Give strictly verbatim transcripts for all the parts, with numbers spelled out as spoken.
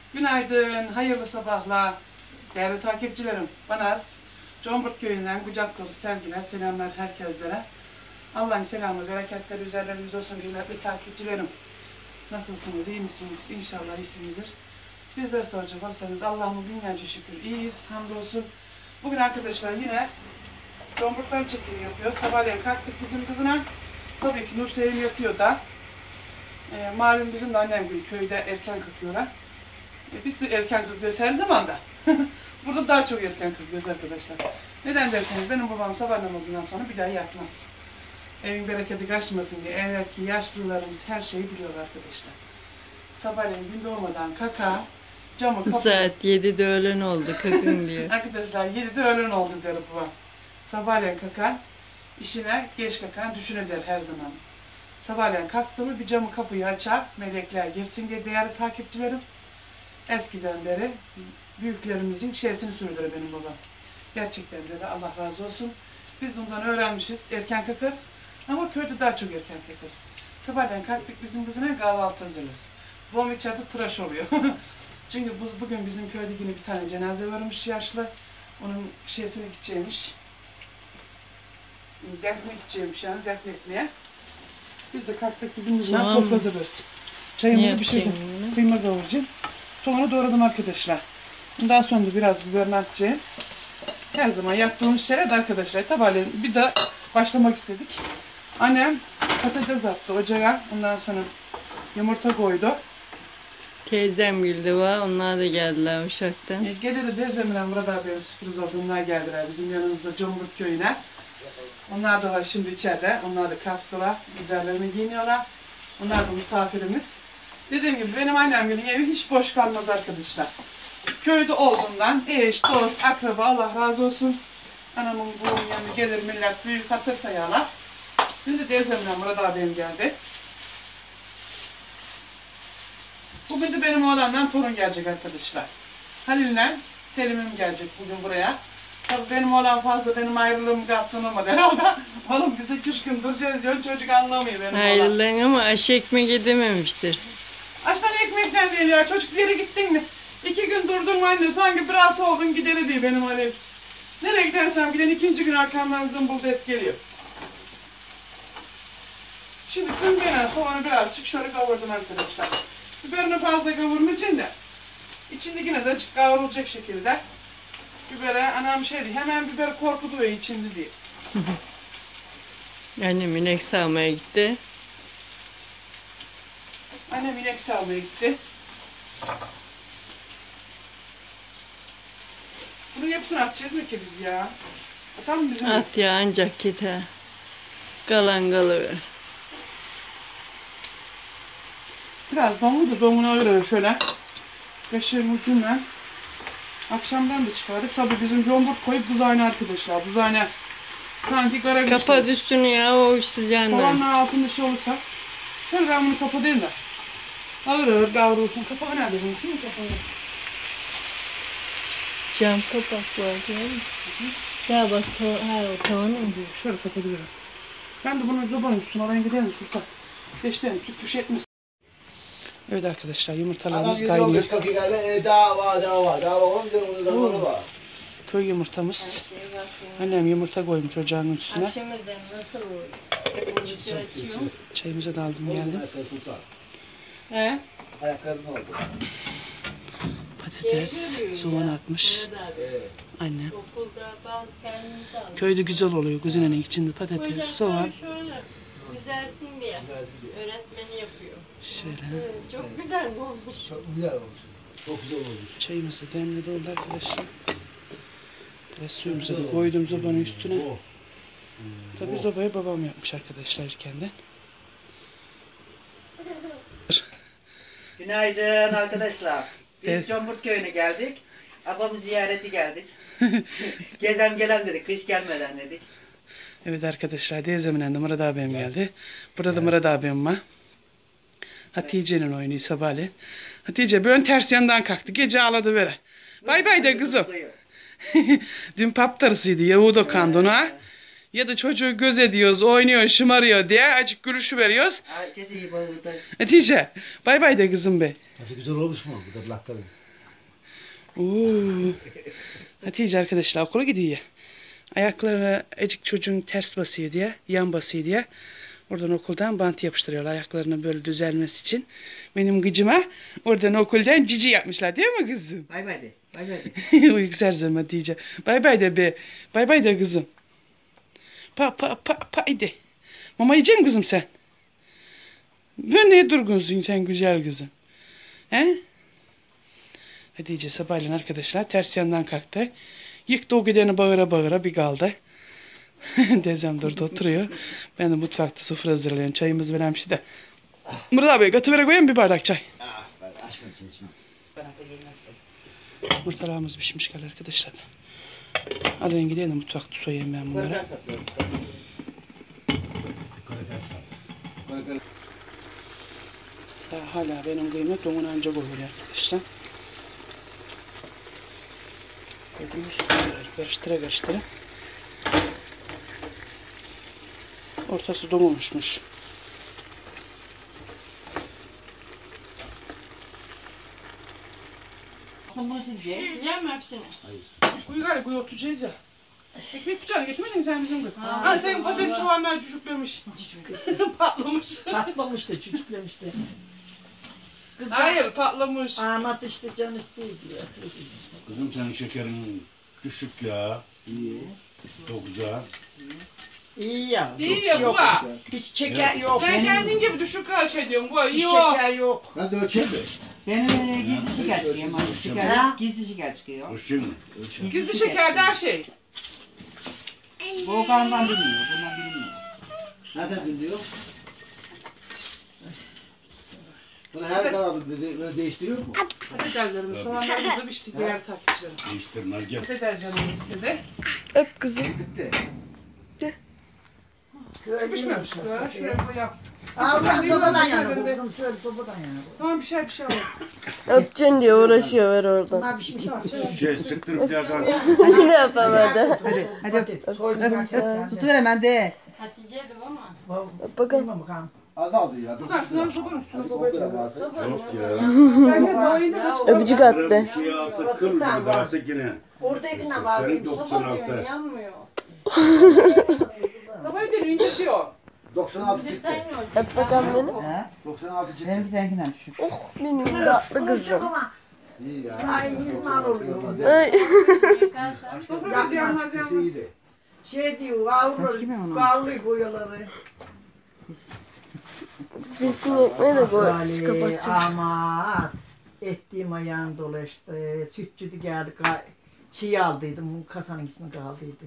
Günaydın, hayırlı sabahlar değerli takipçilerim. Banaz, Comburt köyünden kucak dolu sevgiler, selamlar herkeslere. Allah'ın selamı, bereketleri üzerleriniz olsun kıymetli takipçilerim. Nasılsınız, iyi misiniz? İnşallah iyisinizdir. Bizler soracak olsanız Allah'ıma binlerce şükür iyiyiz, hamdolsun. Bugün arkadaşlar yine Comburt'tan çekimi yapıyor. Sabahleyin kalktık bizim kızına. Tabii ki Nursevim yatıyor da. E, malum bizim de annem gibi köyde erken kalkıyorlar. E, biz de erken kalkıyoruz her zaman da. Burada daha çok erken kalkıyoruz arkadaşlar. Neden derseniz benim babam sabah namazından sonra bir daha yatmaz. Evin bereketi kaçmasın diye evvelki yaşlılarımız her şeyi biliyor arkadaşlar. Sabahleyin gün doğmadan kaka, camı kapı. Saat yedide öğlen oldu kakın diyor. Arkadaşlar yedide öğlen oldu der babam. Sabahleyin kaka, işine geç kaka düşünür der her zaman. Sabahleyin kalktı mı bir camı kapıyı açar, melekler girsin diye değerli takipçilerim. Eskiden beri büyüklerimizin şeysini sürdürür benim babam. Gerçekten de Allah razı olsun. Biz bundan öğrenmişiz, erken kalkarız. Ama köyde daha çok erken kalkarız. Sabahleyin kalktık bizim kızına kahvaltı hazırlarız. Babam içeride tıraş oluyor. Çünkü bu, bugün bizim köyde yine bir tane cenaze varmış yaşlı. Onun şeysine gideceğimiş. Defne gideceğimiş yani, defnetmeye. Biz de kalktık bizim kızına Tamam. sofra hazırlıyoruz. Çayımızı pişirdim, kıyma kavuracağım. Sonra doğradım arkadaşlar. Daha sonra da biraz biberini atacağım. Her zaman yaptığımız şeyler de arkadaşlar. Tabii bir de başlamak istedik. Annem patates attı ocağa. Ondan sonra yumurta koydu. Teyzem güldü var. Onlar da geldiler Uşak'tan. E, gece de teyzemle Murat abiye sürpriz olduğundan geldiler bizim yanımıza Comburt köyüne. Onlar da var şimdi içeride. Onlar da kalktılar. Üzerlerini giyiniyorlar. Onlar da misafirimiz. Dediğim gibi benim annemin evi hiç boş kalmaz arkadaşlar. Köyde olduğundan eş, dost, akraba Allah razı olsun. Anamın babamın yanına gelir millet büyük hatır sayarlar. Şimdi teyzemle Murat abim geldi. Bugün de benim oğlandan torun gelecek arkadaşlar. Halil'le Selim'im gelecek bugün buraya. Tabii benim oğlan fazla benim ayrılığımı kaptın olmadı herhalde. Oğlum biz iki üç gün duracağız diyor, çocuk anlamıyor benim oğlan. Ayrılan ama aş ekmek edememiştir. Açtan ekmekten değil ya, çocuk bir yere gittin mi? İki gün durdun mu anne, sanki bir hafta oldun gideri diyor benim Halil. Nereye gidersem giden ikinci gün arkamdan zımbıldı hep geliyor. Şimdi kıngana soğanı birazcık şöyle kavurdum arkadaşlar. Biberini fazla kavurmayacağım da. İçindekine de açık kavrulacak şekilde. Bibere anam şey diyor, hemen biber korkutuyor içinde diye. Annem inek sağmaya gitti. Annem inek sağmaya gitti. Bunun hepsini atacağız mı ki biz ya? Atalım mı bizim? At ya ancak yeter. Kalan kalıver. Biraz domuz da domunu ayırıyor şöyle. Kaşığın ucundan. Akşamdan da çıkardık. Tabii bizim comburt koyup buzağına arkadaşlar. Buzağına sanki kara Kapat üstünü ya o sıcağından. Tavanın altında şey olursa. Şöyle ben bunu kapatayım da. Ağır ağır kavrulsun. Kapağı nerede bunun? Şunu kapatayım. Cam kapak var değil mi? Ya bak ha, o tavanı mı? Şöyle kapatabilirim. Ben de bunu zobanın üstüne alayım gidelim Sultan. Geçtiğim tüp tüş etmesin. Evet arkadaşlar yumurtalarımız kaynıyor. Oo, köy yumurtamız. Annem yumurta koymuş ocağın üstüne. Akşam ezanı nasıl oluyor? Çayımıza da aldım geldim. He? Patates, soğan atmış. Annem. Köyde güzel oluyor. Kuzinenin içinde patates, soğan. Güzelsin diye. Öğretmeni yapıyor. Şöyle. Evet, çok güzel olmuş. Çok güzel olmuş. Çok güzel olmuş. Çayımızı demledi oldu arkadaşlar. Biraz suyumuzu da koydum zobanın üstüne. Tabii zobayı babam yapmış arkadaşlar kendin. Günaydın arkadaşlar. Biz Evet. Comburt köyüne geldik. Abamı ziyareti geldik. Gezem gelen dedik, kış gelmeden dedik. Evet arkadaşlar, teyzemin de Murat abim geldi. Burada da Murat abim var. Hatice'nin oyunu sabahleyin. Hatice bir ön ters yandan kalktı. Gece ağladı böyle. Bay bay de kızım. Dün paptarısıydı. Yahuda kandı ona. ya da çocuğu göz ediyoruz, oynuyor, şımarıyor diye acık gülüşü veriyoruz. Herkes iyi bağırdı. Hatice, bay bay de kızım be. Nasıl güzel olmuş mu? Bu da blakları. Oo. Hatice arkadaşlar okula gidiyor. Ayaklarına acık çocuğun ters basıyor diye, yan basıyor diye. Oradan okuldan bant yapıştırıyorlar ayaklarının böyle düzelmesi için. Benim gıcıma oradan okuldan cici yapmışlar değil mi kızım? Bay bay de. Bay bay de. Uyku serzem Hatice. Bay bay de be. Bay bay de kızım. Pa pa pa pa de. Mama yiyecek misin kızım sen? Ben ne durgunsun sen güzel kızım. He? Hatice sabahleyin arkadaşlar ters yandan kalktı. Yıktı o gideni bağıra bağıra bir kaldı. Teyzem durdu oturuyor. Ben de mutfakta sofra hazırlıyorum. Çayımız verilmişti de. Murat abi katıvere koyayım bir bardak çay. Ah ben aşkım için içmem. Murtalarımız pişmiş gel arkadaşlar. Arayın gidelim mutfakta soyayım ben bunları. Daha hala benim kıymet onun ancak oluyor arkadaşlar. Gördünüz mü? Karıştıra karıştıra. Ortası donulmuşmuş. Yem hepsini. Kuyu gari kuyu oturacağız ya. Ekmek bıçağı getirmedin sen bizim kız. Ha senin patates soğanlar cücüklemiş. Patlamış. Patlamış da çocuklemiş de. Kız Hayır patlamış. Ahmet işte can istiyor diyor. Kızım senin şekerin düşük ya. İyi. Dokuza. İyi ya. İyi hiç ya, yok. bu var. Hiç şeker yok. Sen Benim kendin gibi düşük her şey diyorsun. Bu hiç iyi o. şeker yok. Ben de ölçeyim mi? Benim e, gizli şeker çıkıyor. ama Şeker Ha? yok, gizli şeker çıkıyor. Ölçeyim mi? Ölçeyim. Gizli şekerde her şey. Volkan'dan bilmiyor. Bundan bilmiyor. Nereden biliyor? Bunu her kanalda de, böyle değiştiriyor mu? Patateslerimiz, soğanlarımız da pişti diğer takipçilerim. Değiştirmez gel. Patates canımız istedi. Öp kızım. Bitti. Şu pişmemiş. Şuraya şuraya koyalım. Allah sobadan yana Ben bu de- kızım söyle sobadan yana bu. Tamam bir şey bir şey olur. Öpeceksin diye uğraşıyor ver oradan. Bunlar pişmiş var. Şey sıktırıp yakar. Ne yapamadı? Hadi hadi öp. Öp. Soydu bak. Tutuver hemen de. Hatice'dim ama. Öp bakalım. Bilmem bakalım. Az aldı ya. Buradan şunları sokarım üstüne Hadi koyalım. kopya varsa. Yok ya. Sen de doğayı da kaç. Öpücük at be. Bir şey alsa kıl gibi dağılsa yine. Oradakine var. Senin doksan altı. Yanmıyor. Kafayı da incitiyor. doksan altı çıktı. Öp bakalım beni. Ha? doksan altı çıktı. Benimki seninkinden düşük. Oh benim tatlı kızım. İyi ya. Ay yıllar oluyor. Ay. Soframız yanmaz yanmaz. İyiydi. Şey diyor, Kaç kime avru, onu? karlı boyaları. Cinsini ekmeği de koy. Ali, Kapatacağım. aman. Ettiğim ayağım dolaştı. Sütçüdü geldi. ka- Çiğ aldıydım. Kasanın ikisini kaldıydı.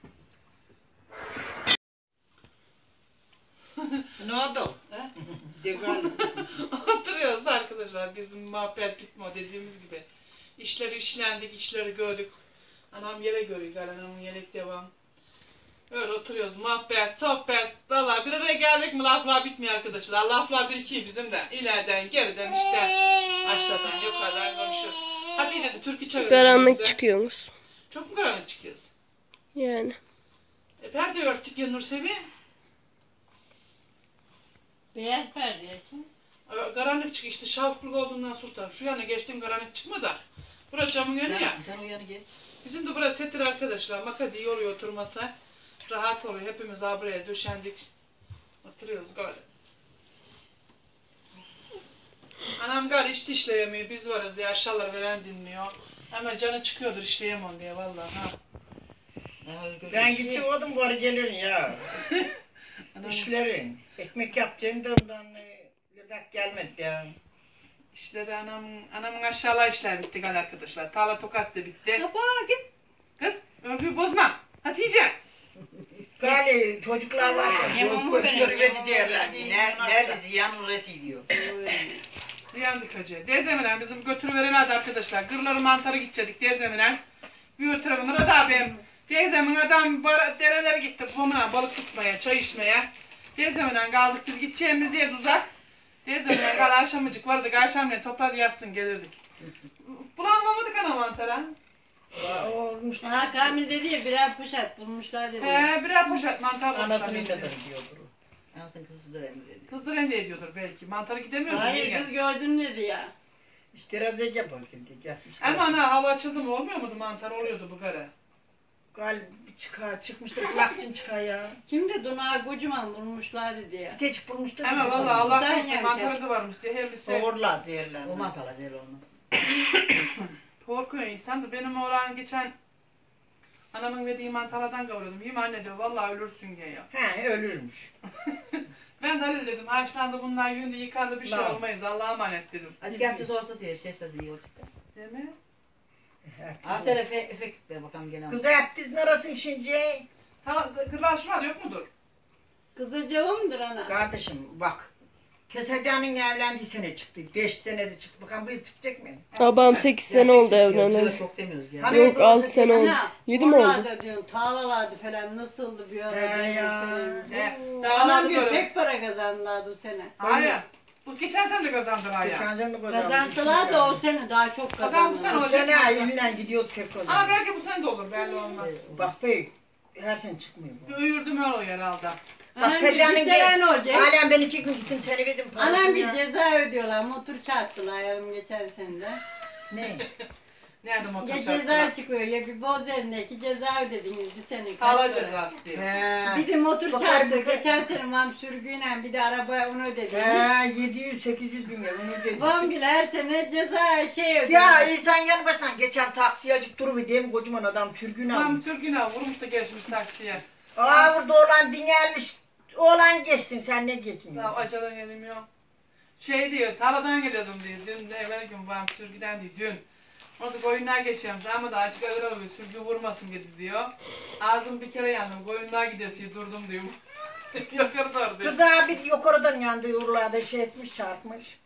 Ne oldu? Oturuyoruz da arkadaşlar bizim muhabbet bitmiyor dediğimiz gibi. İşleri işlendik, işleri gördük. Anam yere görüyor, anamın yelek devam. Öyle oturuyoruz, muhabbet, sohbet. Valla bir araya geldik mi laflar bitmiyor arkadaşlar. Laflar birikiyor bizim de. İleriden, geriden işte. Aşağıdan, yukarıdan konuşuyoruz. Hatice de türkü çağırıyor. Karanlık bize. çıkıyormuş. Çok mu karanlık çıkıyoruz? Yani. E perde örttük ya Nursevi. Beyaz perde için. E, Karanlık çık işte şavklık olduğundan sultan. Şu yana geçtim karanlık çıkma da. Burası camın yanı ya. Sen, sen o yanı geç. Bizim de burası settir arkadaşlar. Maka iyi oluyor oturmasa. Rahat oluyor. Hepimiz buraya döşendik. Oturuyoruz böyle. Anam gari hiç işleyemiyor. Biz varız diye aşağılar veren dinmiyor. Hemen canı çıkıyordur işleyemem diye vallahi ha. Ben gidiyordum bari geliyorsun ya. Anam, İşlerin. Ekmek yapacaksın da ondan lübet gelmedi ya. işleri anam, anamın aşağılar işler bitti gal arkadaşlar. Tarla tokat da bitti. Baba git. Kız örgüyü bozma. Hatice. Gali çocuklar var ya. Görüvedi diyorlar. Ne, nerede ziyan orası diyor. Ziyandık hacı. Dezeminen bizim götürüveremedi arkadaşlar. Gırları mantarı gidecektik Dezeminen. Bir tarafı Murat abim. Dezemin adam bar- derelere gitti. Babamla balık tutmaya, çay içmeye. Dezeminen kaldık biz gideceğimiz yer uzak. Dezeminen kal akşamıcık vardık. Akşamleyin topladı yatsın gelirdik. Bulanmadık ana mantara. Olmuş. Ha Kamil dedi ya birer poşet bulmuşlar dedi. He birer poşet mantar bulmuşlar. Anasının dedi. da diyordur. Anasının kızı da emdi. Kız da rende ediyordur belki. Mantarı gidemiyorsun. Hayır kız gördüm dedi ya. İşte razı yapar şimdi. Ama ana hava açıldı mı olmuyor muydu mantar oluyordu bu kare. Gal çıkar çıkmıştır kulakçın çıkar ya. Kimdi Dunar kocaman bulmuşlar dedi ya. Teçik bulmuştur. Ama vallahi Allah Buradan korusun yani. mantarı da varmış. Zehirlisi. Doğurlar zehirler. O masala değil olmaz. Korkuyor insan da benim oğlan geçen anamın verdiği mantarlardan kavuruyordum. Yiyeyim anne diyor vallahi ölürsün diye ya. He ölürmüş. Ben de öyle dedim. Haşlandı bunlar yündü yıkandı bir şey Lan. olmayız. Allah'a emanet dedim. Hadi yapacağız olsa diye şey sesi iyi olacak. Değil mi? Arsene efe efekt ver bakalım gene. Kız yaptız nerasın şimdi? Ta kırlaşma yok mudur? Kızılcığı mıdır ana? Kardeşim bak. Kesecanın evlendiği sene çıktı. Beş senede çıktı. Bakalım bu çıkacak mı? Babam sekiz sene oldu Yok, evleneli. çok demiyoruz ya. Hani- Yok altı sene oldu. Ana, yedi mi oldu? oralarda diyorsun tarlalardı falan nasıldı bir ara. He ya. He, Oo, dağlarda Anam diyor böyle. pek para kazandılar bu sene. Hayır. Bu geçen sene de kazandılar ya. Kesecanın Kazansalar da o sene daha çok Kazan bu sene kazandılar. Bu olacak. sene ayıyla gidiyordu pek o Ama zaman. belki bu sene de olur. Belli olmaz. Bak bey. Her sene çıkmıyor bu. Uyurdum öyle o herhalde. Bak Anam bir Sedan'ın sene ne olacak? Halen ben iki gün gittim seni verdim. Anam bir parasını. ceza ödüyorlar. Motor çarptılar yarım geçen sene. Ne? Nerede motor Ya çarptılar? ceza çıkıyor ya bir boz elindeki ceza ödediniz bir sene. kaç Sağlığa para? cezası diyor. He. Bir de motor Bakar çarptı. bakar. Geçen sene mam sürgüyle bir de arabaya onu ödediniz. He yedi yüz sekiz yüz bin lira onu ödedim. Vamgil her sene ceza şey ödüyor. Ya insan yanı başından geçen taksiye acık durumu diyeyim kocaman adam sürgün Tam almış. sürgüne vurmuş da geçmiş taksiye. Aa burada oğlan dinlenmiş. Oğlan geçsin sen ne Ya geçmiyorsun? acadan gelmiyor. Şey diyor, tarladan geliyordum diyor. Dün de evvel gün babam sürgüden diyor, dün. Orada koyunlar geçiyorum. Ama da açık alır alır sürgü vurmasın dedi diyor. Ağzım bir kere yandım. Koyunlar gidiyor durdum diyor. Yukarı doğru diyor. Kız daha bir yukarıdan yandı yurlarda şey etmiş çarpmış.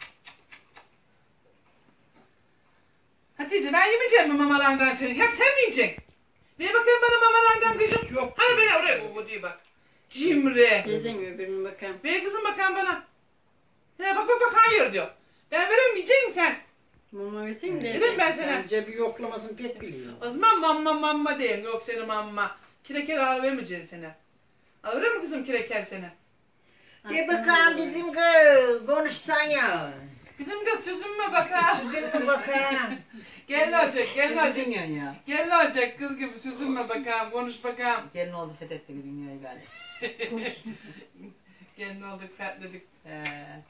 Hatice ben yemeyeceğim mi mamalardan seni? Hep sen mi yiyeceksin? Bir bakayım bana mamalardan kızım. Yok. Hani beni oraya bu diye bak. Cimri. Gezen öbürüne bakayım. Bir kızım bakan bana. He bak bak bak hayır diyor. Ben vereyim yiyecek misin sen? Mama versin de. Dedim ben sana. Bence bir yoklamasını pek biliyor. O zaman mamma mamma deyin. Yok senin mamma. Kireker alıvermeyeceksin seni. Alır mı kızım kireker seni? Bir bakalım bizim kız konuşsan ya. Bizim kız süzünme baka. Üzülme bakalım. Gel olacak, gel Sizi olacak. dinliyorsun ya. Gel olacak kız gibi süzünme bakalım, konuş bakalım. Gelin oldu fethetti bu dünyayı galiba. Gelin olduk, fetledik. Ee,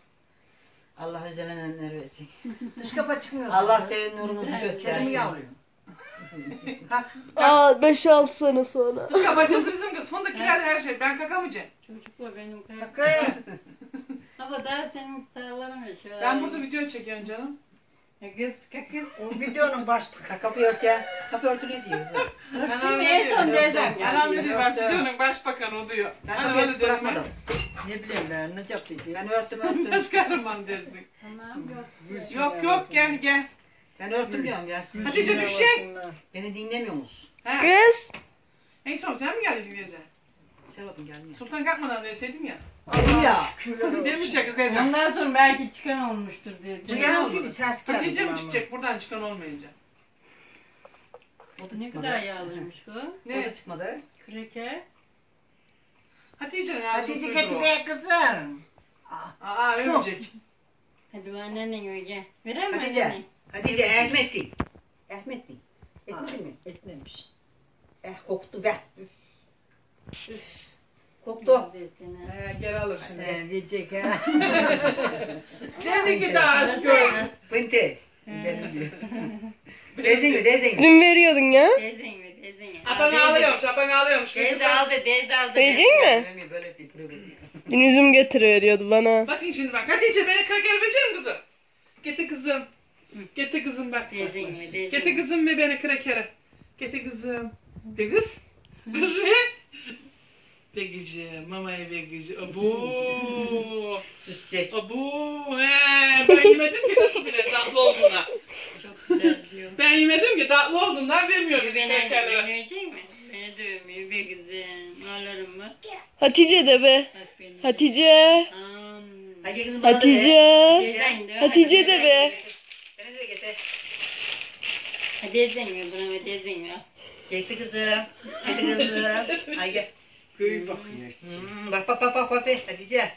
Allah özelenenler versin. Dış kapa çıkmıyor. Allah senin nurumuzu Kendimi göstersin. yavruyorum. Bak. Aa beş altı sene sonra. Kız kapacağız bizim kız. Fındık kiral her şey. Ben kakamayacağım. Çocukla benim kayıp. Bakayım. Ama daha senin starlarım yaşıyor. Ben burada video çekiyorum canım. Kız kız. O videonun baş Kapı ört ya. Kapı örtü ne diyor? Örtüm en son dezem Anam ne geldi. diyor? Ben videonun başbakanı o diyor. Ben Hani kapıyı öyle açık derim bırakmadım. Ne bileyim ben ne yapacağız? Ben örttüm örttüm. Baş kahraman dersin. Tamam yok. Yok yok gel gel. Ben örttüm diyorum ya. Hatice düşecek. Beni dinlemiyor musun? He. Kız. En son sen mi geldin Geze? Serhat'ım gelmiyor. Sultan kalkmadan deseydin ya. Ya. Demiş ya kız Geze. Ondan sonra belki çıkan olmuştur diye. Duyan gibi ses geldi. Hatice mi kulağıma. çıkacak buradan çıkan olmayınca? O da Ne çıkmadı. kadar yağlıymış bu. O Ne? da çıkmadı. Kreker. Hatice ne? Hatice Hatice kötü be kızım. Aa övecek. Hadi annenen öyle. Verem mi Hatice. annene? Hatice Ahmet'ti. Ahmet'ti. Etmedin mi? Etmemiş. Eh koktu be. Üf. Üf. Koktu. Desene. He gel alır şimdi. He diyecek ha. Seninki de aşk görsün. Bente. Benim diyor. Dezen dezen. Dün veriyordun ya. Dezen mi dezen. Apan ağlıyormuş, apan ağlıyormuş. Teyze aldı teyze aldı. Verecek mi? Böyle böyle değil, böyle değil. Dün üzüm getiriyordu bana. Bakın şimdi bak. Hatice beni kraker verecek misin kızım? Getir kızım. Getir kızım bak. Dezen mi dezen. Getir kızım ve beni krakere. Getir kızım. De kız. Kız mı? Begici, mamaya begici. Abu. Süsecek. Abu. He. Ben yemedim ki nasıl bile tatlı olduğuna. Çok güzel diyor. Ben yemedim ki tatlı olduğundan vermiyorum biz Beni krakerlere. verecek mi? Beni dövmüyor be kızım. Alırım mı? Hatice de be. Bak beni. Hatice. Am. Hadi kızım bana da ver. Hatice. Dezen de. Hatice de be. Beni de getir. Hadi ezemiyor, buna hadi ezemiyor. Gitti kızım. Hadi kızım. Ay gel. Köy bakıyor. Hmm, bak bak bak bak bak. Hatice.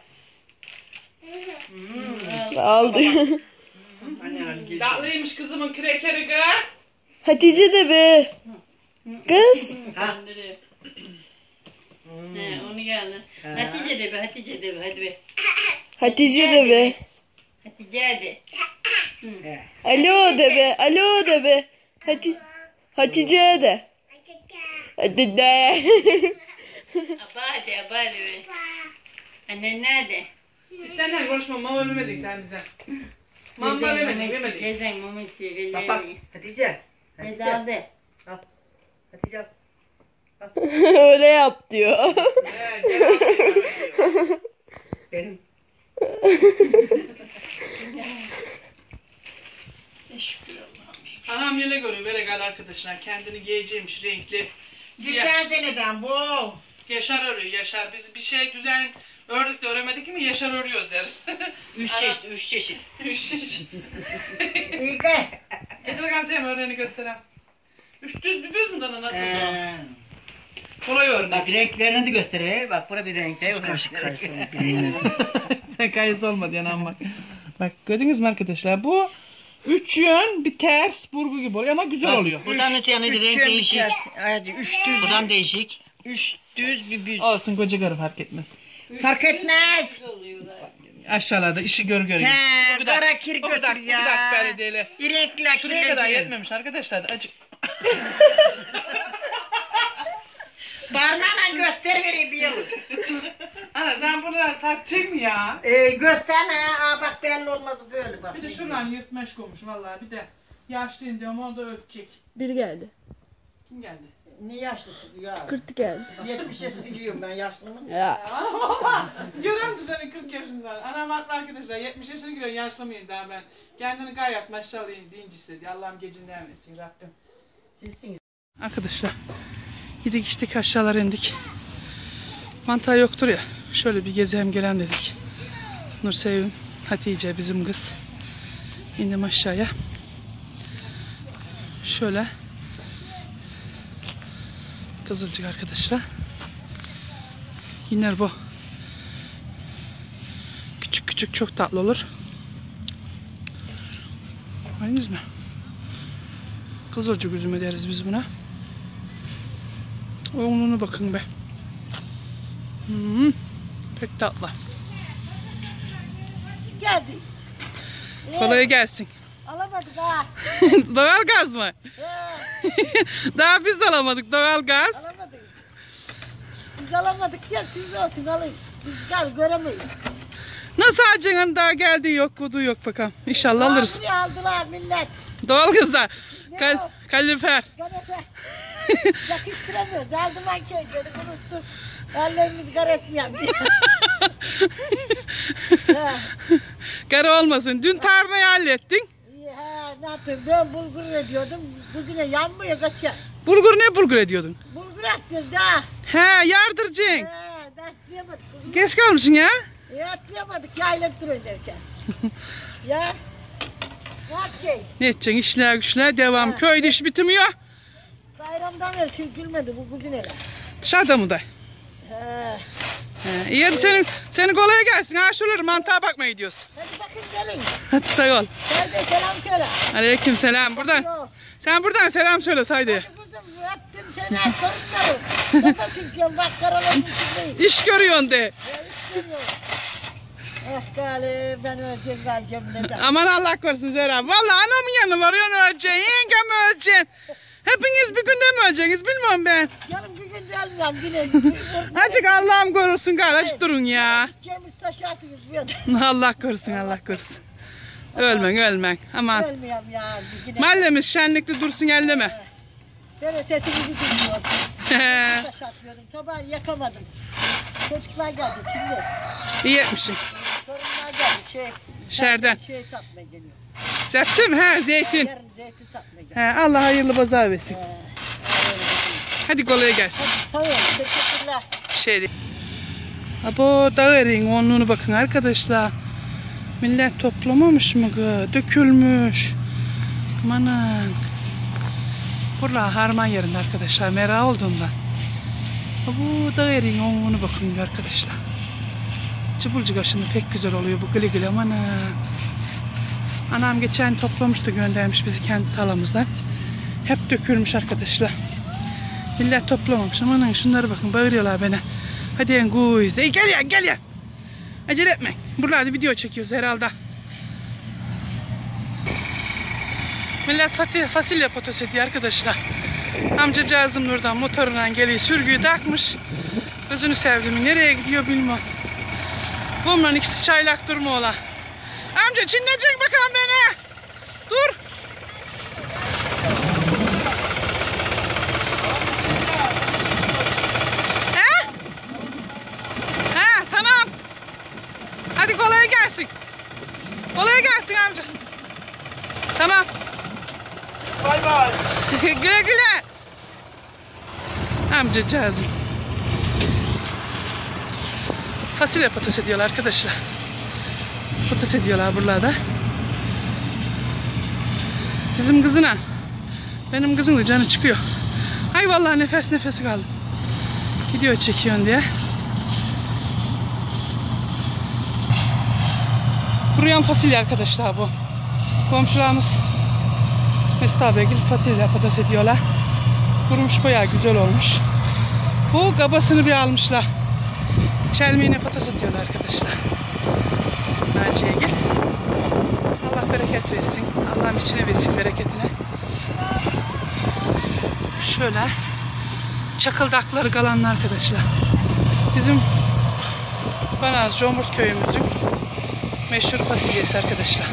Hmm. Aldı. Anne anne gel. Tatlıymış kızımın krekeri gı. Hatice de be. Kız. Ha. He, onu geldi. Hatice de be, Hatice de be, hadi be. Hatice de be. Hatice hadi. Alo de be. Alo de be. Hati Hatice de. Hadi de. Abba hadi, abba hadi be. Annen nerede? Biz senden konuşma, mama vermedik sen bize. Mama vermedik, vermedik. Gezen mama istiyor, Bak bak. belli. Hatice. Geze Hatice. aldı. Hatice al. Öyle yap diyor. Evet, gel. Benim. Anam yine görüyor, böyle gel arkadaşlar. Kendini giyeceğimiş, renkli. Siyah. Geçen seneden bu. Yaşar örüyor, Yaşar. Biz bir şey düzen ördük de öremedik mi Yaşar örüyoruz deriz. Üç Ana. çeşit, üç çeşit. Üç çeşit. İyi de. Getir bakalım sen örneğini göstereyim. Üç düz bir düz mü dana nasıl Ee, bu? Kolay örnek. bak renklerini de gösteriyor. Bak bura bir renkte. Sen kayısı olmadı yani bak. Bak gördünüz mü arkadaşlar bu üç yön bir ters burgu gibi oluyor ama güzel oluyor. Buradan öte yanı renk değişik. Hadi üç düz. Buradan değişik. Üç düz bir büz. Olsun koca karı fark etmez. Fark etmez. Aşağılarda işi gör gör. He, O kadar- kara kir o kadar- götür ya. O kadar böyle değil. İrekler Şuraya kadar kirli. yetmemiş arkadaşlar. Acık. Parmağla göster vereyim bir yıl. Ana sen bunu satacak mı ya? Ee, gösterme. Aa bak belli olmaz böyle bak. Bir de şuradan yırtmaş koymuş vallahi bir de yaşlıyım diyorum onu da öpecek. Biri geldi. Kim geldi? Ne yaşlısı ya? Kırtı geldi. yetmişe siliyorum ben yaşlı mı? Ya. Aa, valla görüyor musun seni kırk yaşından? Anam haklı arkadaşlar yetmiş yaşına giriyor yaşlı mıyım daha ben. Kendini gayet maşallah dinç hissediyor. Allah'ım gecinden versin Rabbim. Sizsiniz. Arkadaşlar gidik içtik aşağılara indik. Mantığı yoktur ya. Şöyle bir gezelim gelen dedik. Nursevim, Hatice bizim kız. İndim aşağıya. Şöyle. Kızılcık arkadaşlar. Yine bu. Küçük küçük çok tatlı olur. Aynı mı? Kızılcık üzümü deriz biz buna. Oğluna bakın be. Hmm, pek tatlı. Geldi. Kolay gelsin. Alamadık ha. Doğal gaz mı? Daha biz de alamadık doğal gaz. Alamadık. Biz alamadık ya siz olsun alın. Biz gel göremeyiz. Nasıl alacaksın daha geldiği yok koduğu yok bakalım. İnşallah alırız. Aldı, aldılar millet. Doğal gazlar. Ne Kal o? kalifer. Garefe. Yakıştıramıyoruz. Aldım anke. Geri unuttum. Ellerimiz garesini yandı. Kara olmasın. Dün tarlayı hallettin. İyi ha ne yapayım ben bulgur ediyordum. Bugüne yanmıyor kaçar. Bulgur ne bulgur ediyordun? Bulgur atıyoruz da. He yardıracaksın. He de atlayamadık. kızım. Geç kalmışsın ya. E atlayamadık yayla duruyor derken. Ya. Ne yapacağız? Ne edeceksin işler güçler devam. He. Köyde iş bitmiyor. Bayramdan beri sürgülmedi bu bugün hele. Dışarıda mı da? He. He, iyi hadi senin, senin kolay gelsin. Ha şuraları mantığa bakmaya gidiyoruz. Hadi bakın gelin. Hadi sağ ol. Gel de selam söyle. Aleyküm selam. Buradan, Yok. sen buradan selam söyle haydi. Hadi kızım öptüm seni sorunlarım. Baba çünkü bak karaların içindeyim. İş görüyorsun de. Ya istemiyorum. Ah gali ben öleceğim geleceğim neden? Aman Allah korusun Zehra. Vallahi anamın yanı varıyorsun öleceksin. Yengem öleceksin. Hepiniz bir günde mi öleceksiniz bilmiyorum ben. Canım bir gün gelmeyeceğim yine. Azıcık Allah'ım korusun gari. Azıcık durun ya. Gideceğimiz taşarsınız bu yana. Allah korusun Allah korusun. Ölmen ölmen. Aman. Ölmeyeyim ya. Yine. Mahallemiz şenlikli dursun elleme. Böyle sesimizi duyuyorum. He, Taş atıyordum. Sabah yakamadım. Çocuklar geldi şimdi. İyi etmişsin. Sorunlar geldi. Şey, Şerden. Şey satmaya geliyor. Sepsi mi? He zeytin. Yarın zeytin satmaya geliyor. He, Allah hayırlı pazar versin. Ee, öyle bakayım. Hadi kolay gelsin. Hadi sağ ol. Teşekkürler. Bir şey değil. Abo dağırın onluğunu bakın arkadaşlar. Millet toplamamış mı kız? Dökülmüş. Aman. Burla harman yerinde arkadaşlar. Merak olduğundan. Bu da yerin onu bakın arkadaşlar. Çıbılcık aşında pek güzel oluyor bu gılı gılı aman. Anam geçen toplamıştı, göndermiş bizi kendi talamızdan. Hep dökülmüş arkadaşlar. Millet toplamamış. Aman şunlara bakın, bağırıyorlar bana. Hadi en guiz. Ey gel ya gel ya. Acele etme. Buralarda video çekiyoruz herhalde. Millet fasulye potosu ediyor arkadaşlar. Amcacığızım oradan motoruna geliyor. Sürgüyü takmış. Gözünü sevdiğimi nereye gidiyor bilmem. Bunların ikisi çaylak durma ola. Amca çinleyecek bakalım beni. Dur. He? He tamam. Hadi kolay gelsin. Kolay gelsin amca. Tamam. Bay bay. Güle güle. Amcacığızım. Fasulye potosu ediyorlar arkadaşlar. Potos ediyorlar buralarda. Bizim kızına. Benim kızım da canı çıkıyor. Ay vallahi nefes nefesi kaldım. Gidiyor çekiyorsun diye. Kuruyan fasulye arkadaşlar bu. Komşularımız Mesut abigil fasulye potos ediyorlar. Kurumuş, bayağı güzel olmuş. Bu kabasını bir almışlar. Çelmeğine potos atıyorlar arkadaşlar. Naciye gel. Allah bereket versin. Allah'ın içine versin bereketine. Şöyle çakıldakları kalanlar arkadaşlar. Bizim Banaz Comurt köyümüzün meşhur fasulyesi arkadaşlar.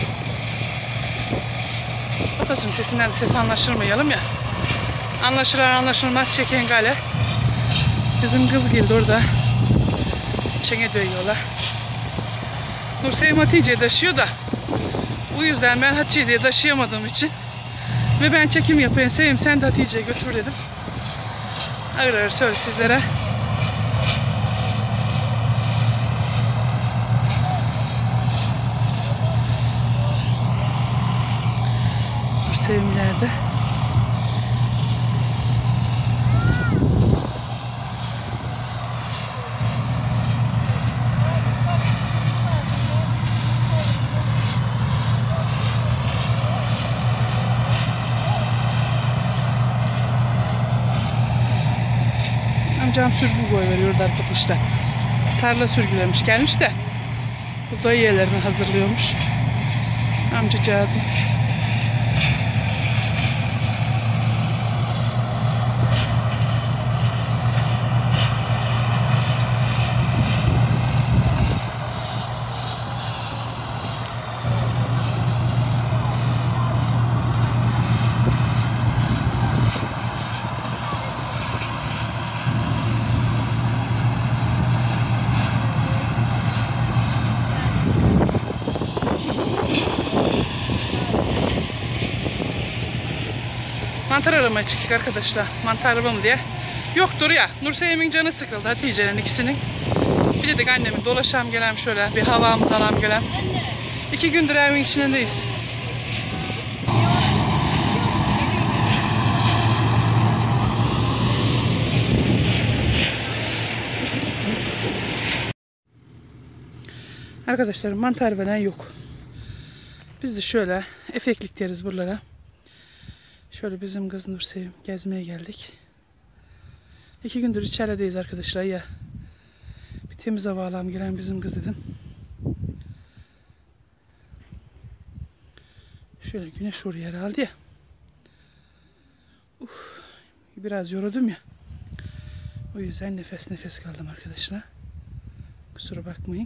Potosun sesinden de ses anlaşılmayalım ya. Anlaşılır anlaşılmaz çeken gale. Bizim kız geldi orada. Çenge dövüyorlar. Nursevim Hatice'ye taşıyor da bu yüzden ben Hatice'ye taşıyamadığım için ve ben çekim yapayım Sevim sen de Hatice'ye götür dedim. Ağır ağır söyle sizlere. Nursevimlerde. Amcam sürgü koy veriyordu arkadaşlar. Tarla sürgülemiş gelmiş de bu dayı yerlerini hazırlıyormuş. Amcacığızım. Mantar aramaya çıktık arkadaşlar. Mantar aramam diye. Yoktur ya. Nursevim'in canı sıkıldı. Hatice'nin ikisinin. Bir dedik annemin dolaşam gelen şöyle bir havamız alam gelen. İki gündür evin içindeyiz. Arkadaşlar mantar veren yok. Biz de şöyle efeklik deriz buralara. Şöyle bizim kız Nursevim gezmeye geldik. İki gündür içerideyiz arkadaşlar ya. Bir temiz hava alalım gelen bizim kız dedim. Şöyle güneş oraya herhalde ya. Uf, biraz yoruldum ya. O yüzden nefes nefes kaldım arkadaşlar. Kusura bakmayın.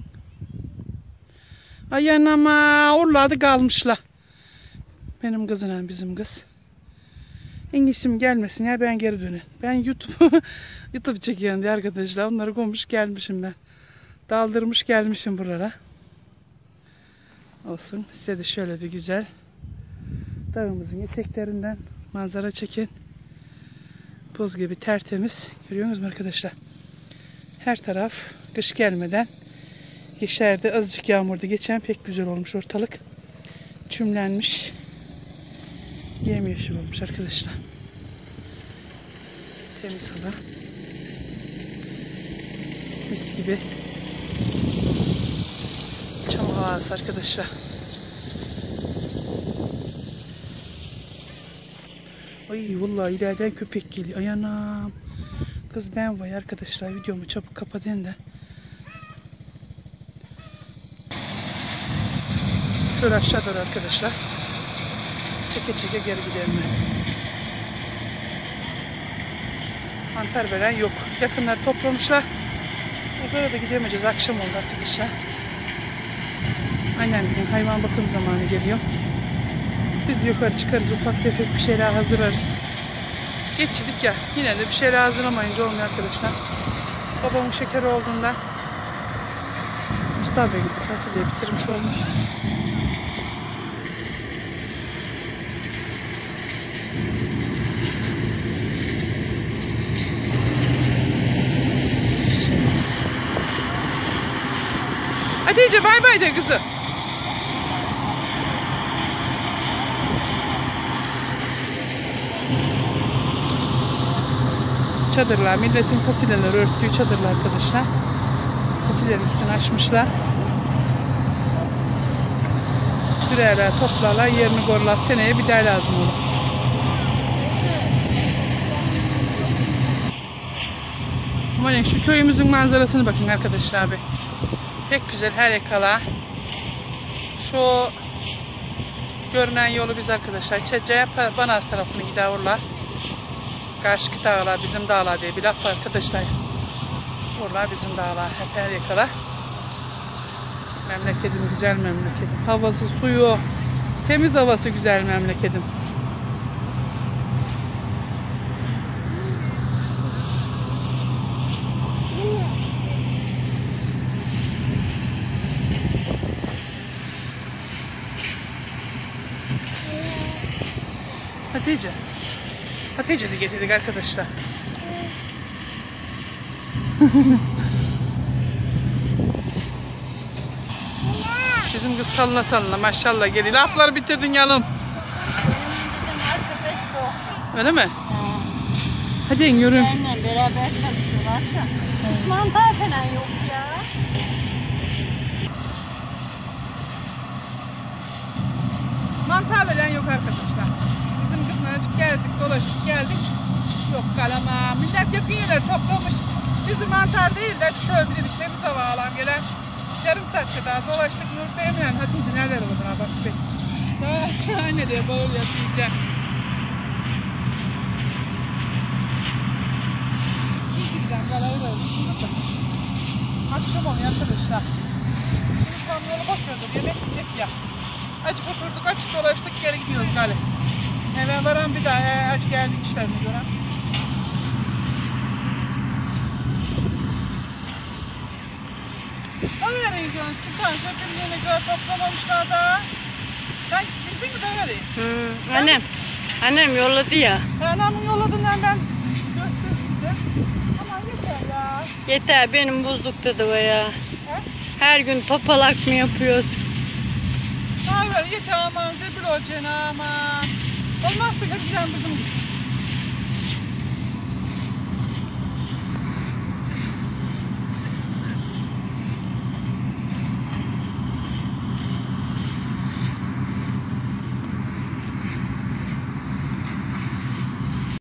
Ay anama orladı kalmışlar. Benim kızına bizim kız. İngilizcem gelmesin ya ben geri döneyim. Ben YouTube YouTube çekiyorum diye arkadaşlar. Onları koymuş gelmişim ben. Daldırmış gelmişim buralara. Olsun. Size de şöyle bir güzel dağımızın eteklerinden manzara çekin. Buz gibi tertemiz. Görüyor musunuz arkadaşlar? Her taraf kış gelmeden yeşerdi. Azıcık yağmurda geçen pek güzel olmuş ortalık. Çümlenmiş. Yemyeşil olmuş arkadaşlar. Temiz hava. Mis gibi. Çam havası arkadaşlar. Ay vallahi ileriden köpek geliyor. Ay anam. Kız ben vay arkadaşlar, videomu çabuk kapatayım da. Şöyle aşağı doğru arkadaşlar. Çeke çeke geri gidelim. Mantar veren yok. Yakınlar toplamışlar. Böyle da gidemeyeceğiz. Akşam oldu arkadaşlar. Aynen bugün hayvan bakım zamanı geliyor. Biz de yukarı çıkarız. Ufak tefek bir şeyler hazırlarız. Geçtik ya. Yine de bir şeyler hazırlamayınca olmuyor arkadaşlar. Babamın şekeri olduğundan Mustafa Bey gitti. Fasulye bitirmiş olmuş. Hatice bay bay de kızım. Çadırlar, milletin fasulyeleri örttüğü çadırlar arkadaşlar. Fasulyelerin üstünü açmışlar. Sürerler, toplarlar, yerini korlar. Seneye bir daha lazım olur. Aman şu köyümüzün manzarasını bakın arkadaşlar abi. Pek güzel her yakala. Şu görünen yolu biz arkadaşlar Çeceye Banaz tarafını gidiyorlar. Karşıki dağlar bizim dağlar diye bir laf var arkadaşlar. Oralar bizim dağlar. Hep her yakala. Memleketim güzel memleketim. Havası, suyu, temiz havası güzel memleketim. Hatice. Hatice de getirdik arkadaşlar. Bizim kız sallana sallana maşallah geliyor. Lafları bitirdin yalım. Öyle mi? Hadi yürü. Benimle beraber çalışıyorlarsa. Hiç mantar falan yok ya. Mantar veren yok arkadaşlar. Bizim kızla açık gezdik, dolaştık geldik. Yok kalama. Millet yakın yerler toplamış. Bizim mantar değil de şöyle bir dedik temiz hava alan gelen. Yarım saat kadar dolaştık. Nur sevmeyen Hatice neler olduğuna bak be. Anne diye bağırıyor diyeceğim. İyi gideceğim. Kalayı da akşam oluyor arkadaşlar. Şimdi kamyonu bakıyordur. Yemek yiyecek ya. Açık oturduk, açık dolaştık, geri gidiyoruz galiba. Eve varan bir daha, he, aç geldik işlerini gören. Ömer'in diyorsun, Sultan, sepinliğine göre toplamamışlar da. Sen gittin mi de vereyim? Hmm, annem. Annem yolladı ya. Anamın yolladığından ben gösterdim size. Aman yeter ya. Yeter benim buzlukta da var ya. He? Her gün topalak mı yapıyoruz? Hayır yeter aman, zebil olacaksın aman. Olmazsa gideceğim bizim kız.